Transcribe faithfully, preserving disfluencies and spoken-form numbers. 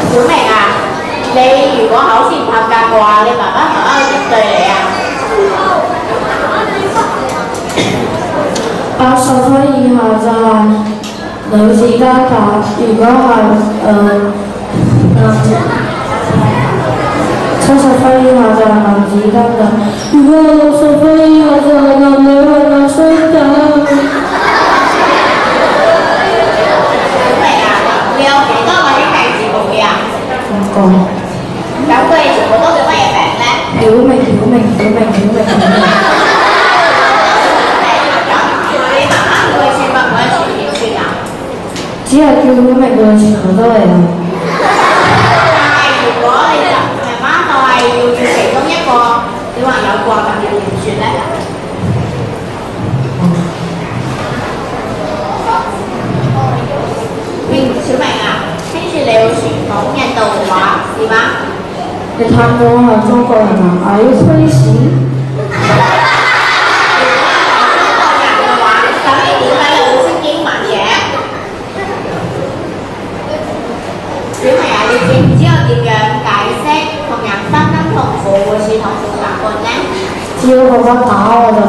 小明啊，你如果考試唔合格嘅話，你爸爸媽媽會點對你啊？ 八十分以下就係女子家教，如果係誒七十分以下就係男子家教，如果係六十分以下就係男女合作相教。 你有幾多個兄弟姊妹啊？ 五個。 咁佢哋全部都叫乜嘢名咧？ 曉明、曉明、曉明、曉明、曉明。 你媽媽叫佢算乜鬼數點算啊？ 只係叫曉明，佢哋全部都嚟啦。 但係如果你就媽媽就係要叫其中一個小朋友過，咁要點算咧？小明啊，聽住你會傳統印度話是嗎？ 你睇到我係中國人啊 ？Are you crazy？ 如果係中國人嘅話，咁你點解又會識英文嘅？小明啊，你知唔知我點樣解釋同人生跟同父會是同父夾伴呢？ 只要爸爸打我就